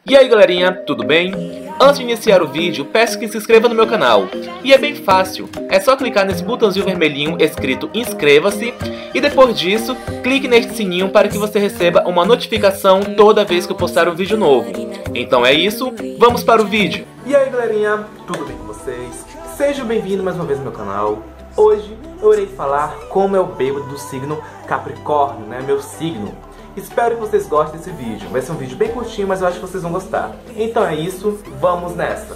E aí galerinha, tudo bem? Antes de iniciar o vídeo, peço que se inscreva no meu canal. E é bem fácil, é só clicar nesse botãozinho vermelhinho escrito inscreva-se e depois disso, clique neste sininho para que você receba uma notificação toda vez que eu postar um vídeo novo. Então é isso, vamos para o vídeo! E aí galerinha, tudo bem com vocês? Sejam bem-vindos mais uma vez ao meu canal. Hoje eu irei falar como é o bêbado do signo Capricórnio, né? Meu signo. Espero que vocês gostem desse vídeo. Vai ser um vídeo bem curtinho, mas eu acho que vocês vão gostar. Então é isso, vamos nessa!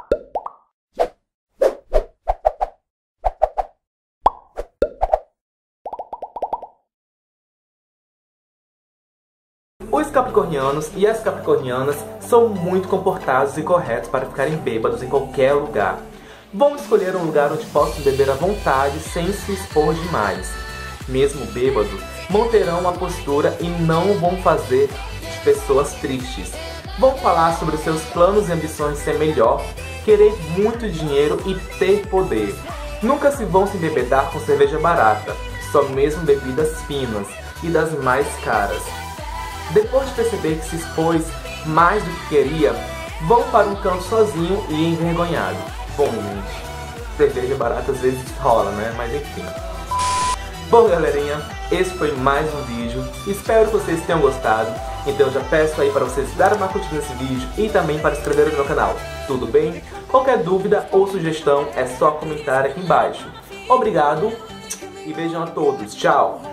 Os capricornianos e as capricornianas são muito comportados e corretos para ficarem bêbados em qualquer lugar. Vão escolher um lugar onde possam beber à vontade sem se expor demais. Mesmo bêbado, manterão uma postura e não vão fazer de pessoas tristes. Vão falar sobre os seus planos e ambições de ser melhor, querer muito dinheiro e ter poder. Nunca se vão se embebedar com cerveja barata, só mesmo bebidas finas e das mais caras. Depois de perceber que se expôs mais do que queria, vão para um canto sozinho e envergonhado. Bom, gente, cerveja barata às vezes rola, né? Mas enfim. Bom, galerinha, esse foi mais um vídeo. Espero que vocês tenham gostado. Então eu já peço aí para vocês darem uma curtida nesse vídeo e também para se inscreverem no meu canal. Tudo bem? Qualquer dúvida ou sugestão é só comentar aqui embaixo. Obrigado e beijão a todos. Tchau!